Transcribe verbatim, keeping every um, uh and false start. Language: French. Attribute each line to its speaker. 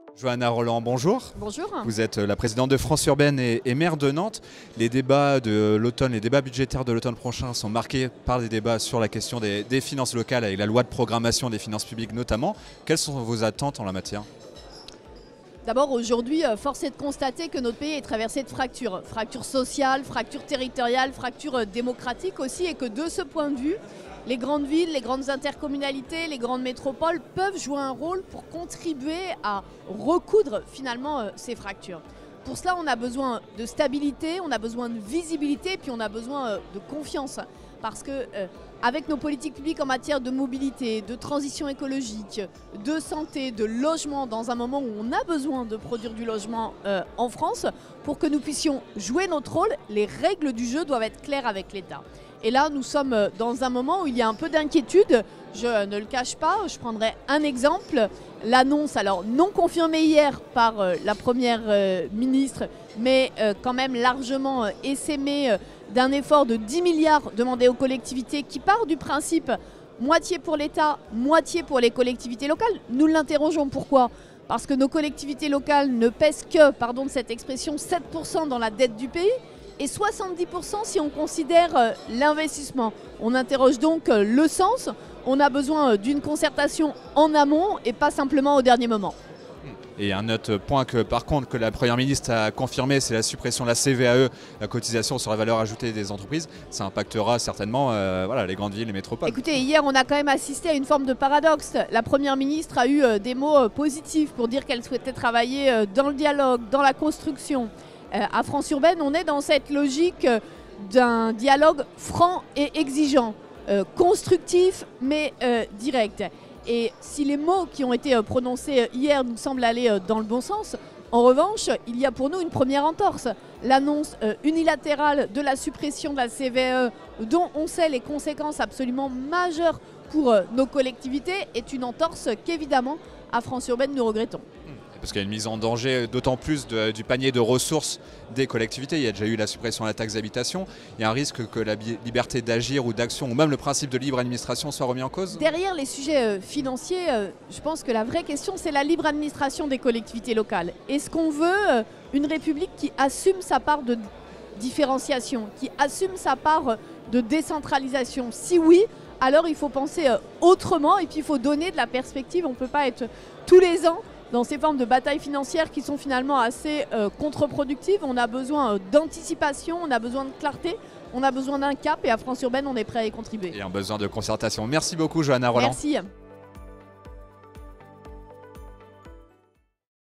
Speaker 1: Johanna Roland, bonjour.
Speaker 2: Bonjour.
Speaker 1: Vous êtes la présidente de France Urbaine et, et maire de Nantes. Les débats de l'automne, les débats budgétaires de l'automne prochain sont marqués par des débats sur la question des, des finances locales avec la loi de programmation des finances publiques notamment. Quelles sont vos attentes en la matière ?
Speaker 2: D'abord, aujourd'hui, force est de constater que notre pays est traversé de fractures. Fractures sociales, fractures territoriales, fractures démocratiques aussi, et que de ce point de vue, les grandes villes, les grandes intercommunalités, les grandes métropoles peuvent jouer un rôle pour contribuer à recoudre finalement ces fractures. Pour cela, on a besoin de stabilité, on a besoin de visibilité, puis on a besoin de confiance. Parce que euh, avec nos politiques publiques en matière de mobilité, de transition écologique, de santé, de logement, dans un moment où on a besoin de produire du logement euh, en France, pour que nous puissions jouer notre rôle, les règles du jeu doivent être claires avec l'État. Et là, nous sommes dans un moment où il y a un peu d'inquiétude. Je ne le cache pas, je prendrai un exemple. L'annonce, alors non confirmée hier par euh, la première euh, ministre, mais euh, quand même largement euh, essaimée euh, d'un effort de dix milliards demandé aux collectivités qui part du principe moitié pour l'État, moitié pour les collectivités locales. Nous l'interrogeons pourquoi ? Parce que nos collectivités locales ne pèsent que, pardon de cette expression, sept pour cent dans la dette du pays et soixante-dix pour cent si on considère euh, l'investissement. On interroge donc euh, le sens. On a besoin d'une concertation en amont et pas simplement au dernier moment.
Speaker 1: Et un autre point que par contre que la Première ministre a confirmé, c'est la suppression de la C V A E, la cotisation sur la valeur ajoutée des entreprises. Ça impactera certainement euh, voilà, les grandes villes, les métropoles.
Speaker 2: Écoutez, hier on a quand même assisté à une forme de paradoxe. La Première ministre a eu euh, des mots euh, positifs pour dire qu'elle souhaitait travailler euh, dans le dialogue, dans la construction. Euh, à France Urbaine, on est dans cette logique euh, d'un dialogue franc et exigeant. Euh, constructif mais euh, direct. Et si les mots qui ont été euh, prononcés hier nous semblent aller euh, dans le bon sens, en revanche, il y a pour nous une première entorse. L'annonce euh, unilatérale de la suppression de la C V A E, dont on sait les conséquences absolument majeures pour euh, nos collectivités, est une entorse qu'évidemment, à France Urbaine, nous regrettons.
Speaker 1: Parce qu'il y a une mise en danger d'autant plus de, du panier de ressources des collectivités. Il y a déjà eu la suppression de la taxe d'habitation. Il y a un risque que la liberté d'agir ou d'action, ou même le principe de libre administration soit remis en cause.
Speaker 2: Derrière les sujets euh, financiers, euh, je pense que la vraie question, c'est la libre administration des collectivités locales. Est-ce qu'on veut euh, une République qui assume sa part de différenciation, qui assume sa part de décentralisation? Si oui, alors il faut penser euh, autrement et puis il faut donner de la perspective. On ne peut pas être tous les ans dans ces formes de batailles financières qui sont finalement assez euh, contre-productives. On a besoin euh, d'anticipation, on a besoin de clarté, on a besoin d'un cap et à France Urbaine, on est prêt à y contribuer.
Speaker 1: Et un besoin de concertation. Merci beaucoup, Johanna Roland.
Speaker 2: Merci.